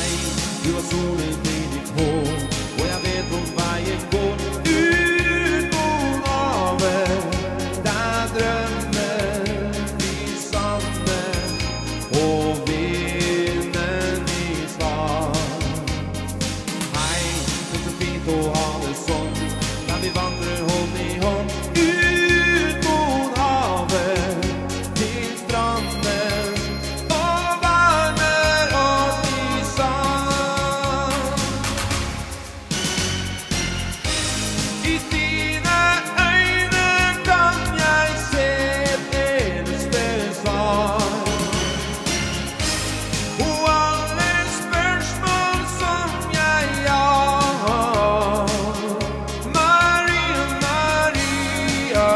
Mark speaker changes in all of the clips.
Speaker 1: Hei, du har solen i ditt hår, og jeg vet hvor veien går ut mot havet, der drømmer blir sanne, og vinden i svar. Hei, det er så fint å ha det sånn, der vi vandrer hånd i hånd ut mot havet, til stranden, og varmer oss i sand. I dine øyne kan jeg se et eneste svar, og alle spørsmål som jeg har. Maria, Maria,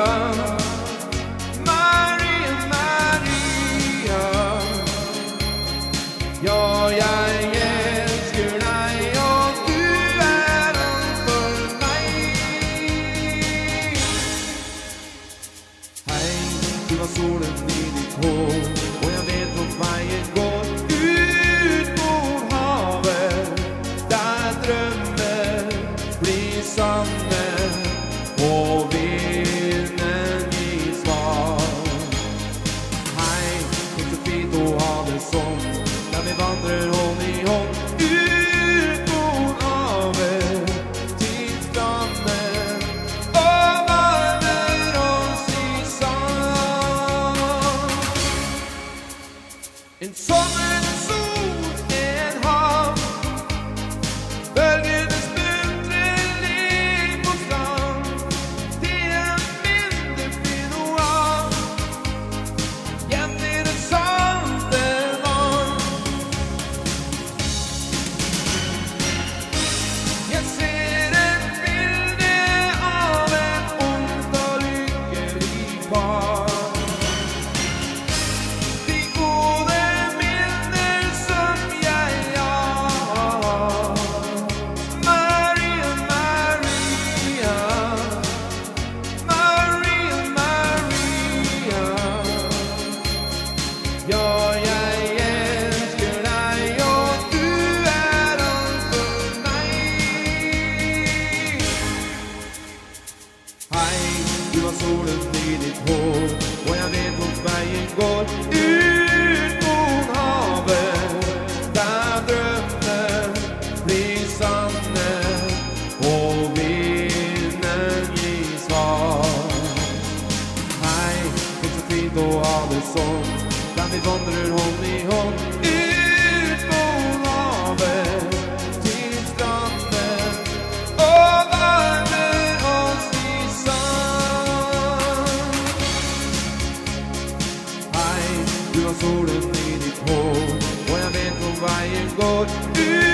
Speaker 1: Maria, Maria. Ja, jeg elsker deg, og du er alt for meg. Hei, du har solen i ditt hår, og jeg vet hvor veien går ut mot havet, der drømmer blir sanne, og vinden gir svar. Hei, det er så fint å ha det sånn, der vi vandrer hånd i hånd ut mot havet, til stranden, og varmer oss i sand. En sommer, en sol, en hav, bølgene smuldrer liv på strand, det minne blir noe av, gjennom det salte vann. Jeg ser et bilde av en ung og lykkelig par, de gode minner som jeg har. Maria, Maria, Maria, Maria. Ja, jeg elsker deg, og du er alt for meg. Hei, du har solen i ditt hår, og jeg vet hvor veien går ut mot havet, der drømmer blir sanne, og vinden gir svar. Hei, det er så fint å ha det sånn, der vi vandrer hånd i hånd ut mot havet, til stranden, og varmer oss i sand. Hei, du har solen i ditt hår, og jeg vet hvor veien går ut